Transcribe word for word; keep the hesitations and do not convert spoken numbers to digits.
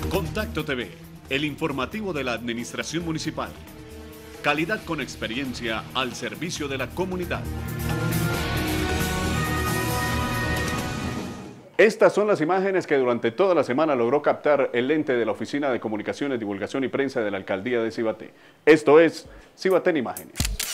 Contacto T V, el informativo de la Administración Municipal. Calidad con experiencia al servicio de la comunidad. Estas son las imágenes que durante toda la semana logró captar el ente de la Oficina de Comunicaciones, Divulgación y Prensa de la Alcaldía de Cibaté. Esto es Cibaté en Imágenes.